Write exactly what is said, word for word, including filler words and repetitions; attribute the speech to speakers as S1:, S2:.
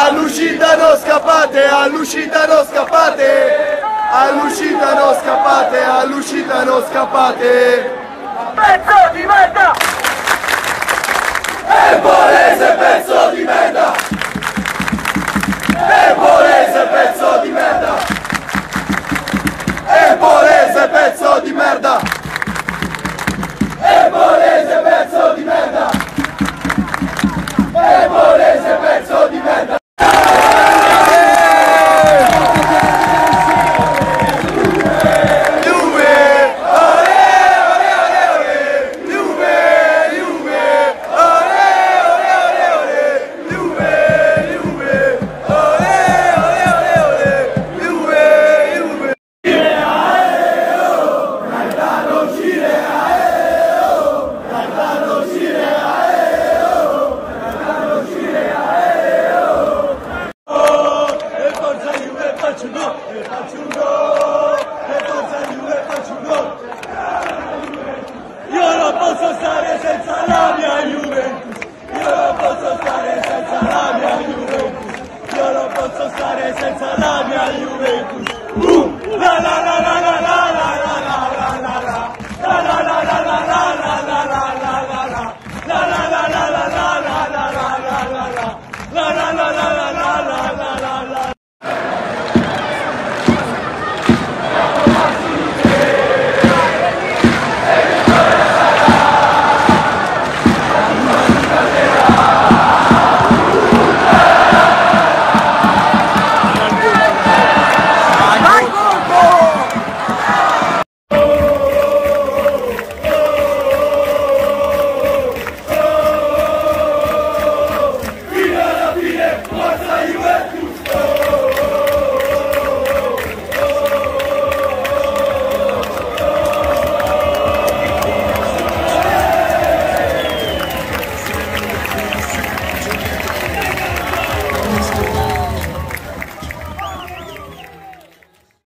S1: All'uscita non scappate, all'uscita non scappate, all'uscita non scappate, all'uscita non scappate.
S2: Pezzo di merda!
S1: Empolese pezzo di merda! Empolese pezzo di merda! Empolese pezzo di merda! Empolese pezzo di merda! Empolese pezzo di merda!
S3: Io non posso stare senza la mia Juventus, io non posso stare senza la mia Juventus, io non posso stare senza la mia Juventus.